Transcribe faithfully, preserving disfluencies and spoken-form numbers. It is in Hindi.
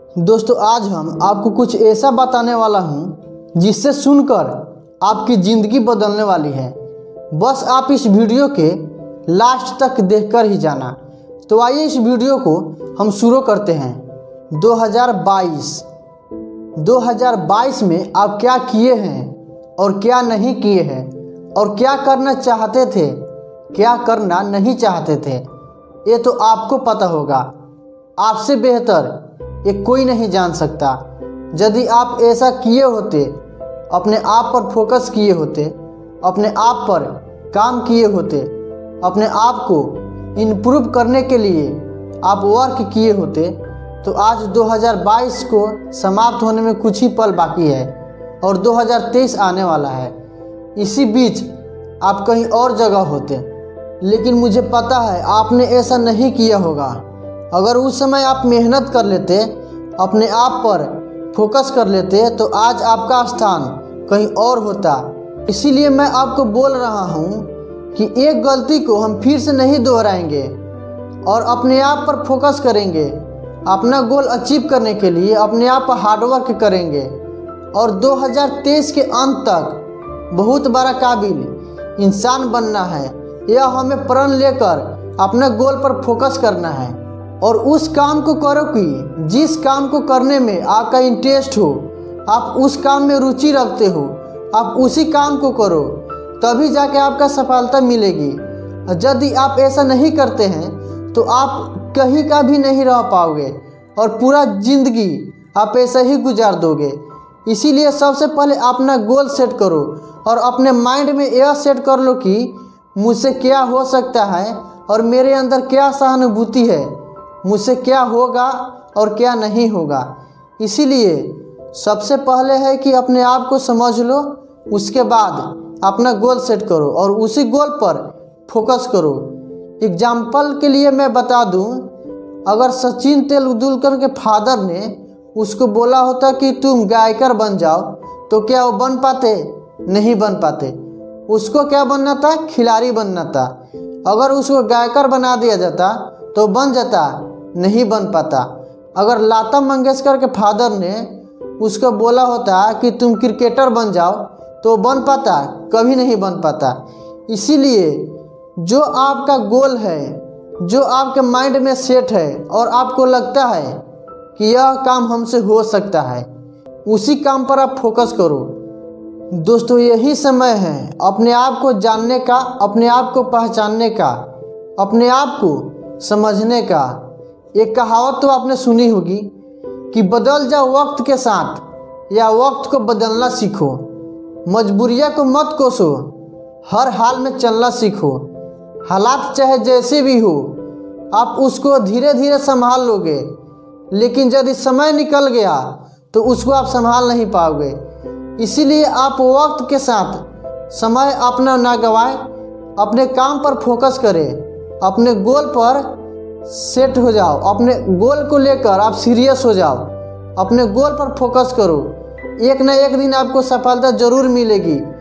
दोस्तों आज हम आपको कुछ ऐसा बताने वाला हूं जिससे सुनकर आपकी ज़िंदगी बदलने वाली है। बस आप इस वीडियो के लास्ट तक देखकर ही जाना। तो आइए इस वीडियो को हम शुरू करते हैं। दो हज़ार बाईस दो हज़ार बाईस में आप क्या किए हैं और क्या नहीं किए हैं, और क्या करना चाहते थे, क्या करना नहीं चाहते थे, ये तो आपको पता होगा। आपसे बेहतर ये कोई नहीं जान सकता। यदि आप ऐसा किए होते, अपने आप पर फोकस किए होते, अपने आप पर काम किए होते, अपने आप को इम्प्रूव करने के लिए आप वर्क किए होते, तो आज दो हज़ार बाईस को समाप्त होने में कुछ ही पल बाकी है और दो हज़ार तेईस आने वाला है। इसी बीच आप कहीं और जगह होते, लेकिन मुझे पता है आपने ऐसा नहीं किया होगा। अगर उस समय आप मेहनत कर लेते, अपने आप पर फोकस कर लेते, तो आज आपका स्थान कहीं और होता। इसीलिए मैं आपको बोल रहा हूँ कि एक गलती को हम फिर से नहीं दोहराएंगे और अपने आप पर फोकस करेंगे। अपना गोल अचीव करने के लिए अपने आप पर हार्डवर्क करेंगे और दो हज़ार तेईस के अंत तक बहुत बड़ा काबिल इंसान बनना है। यह हमें प्रण लेकर अपने गोल पर फोकस करना है और उस काम को करो कि जिस काम को करने में आपका इंटरेस्ट हो, आप उस काम में रुचि रखते हो, आप उसी काम को करो, तभी जाके आपका सफलता मिलेगी। यदि आप ऐसा नहीं करते हैं तो आप कहीं का भी नहीं रह पाओगे और पूरा ज़िंदगी आप ऐसे ही गुजार दोगे। इसीलिए सबसे पहले अपना गोल सेट करो और अपने माइंड में यह सेट कर लो कि मुझसे क्या हो सकता है और मेरे अंदर क्या सहानुभूति है, मुझसे क्या होगा और क्या नहीं होगा। इसीलिए सबसे पहले है कि अपने आप को समझ लो, उसके बाद अपना गोल सेट करो और उसी गोल पर फोकस करो। एग्जाम्पल के लिए मैं बता दूं, अगर सचिन तेंदुलकर के फादर ने उसको बोला होता कि तुम गायकर बन जाओ, तो क्या वो बन पाते? नहीं बन पाते। उसको क्या बनना था? खिलाड़ी बनना था। अगर उसको गायकर बना दिया जाता तो बन जाता? नहीं बन पाता। अगर लता मंगेशकर के फादर ने उसको बोला होता कि तुम क्रिकेटर बन जाओ, तो बन पाता? कभी नहीं बन पाता। इसीलिए जो आपका गोल है, जो आपके माइंड में सेट है और आपको लगता है कि यह काम हमसे हो सकता है, उसी काम पर आप फोकस करो। दोस्तों यही समय है अपने आप को जानने का, अपने आप को पहचानने का, अपने आप को समझने का। एक कहावत तो आपने सुनी होगी कि बदल जाओ वक्त के साथ या वक्त को बदलना सीखो। मजबूरियाँ को मत कोसो, हर हाल में चलना सीखो। हालात चाहे जैसे भी हो, आप उसको धीरे धीरे संभाल लोगे, लेकिन यदि समय निकल गया तो उसको आप संभाल नहीं पाओगे। इसीलिए आप वक्त के साथ समय अपना ना गवाएं, अपने काम पर फोकस करें, अपने गोल पर सेट हो जाओ, अपने गोल को लेकर आप सीरियस हो जाओ, अपने गोल पर फोकस करो। एक ना एक दिन आपको सफलता जरूर मिलेगी।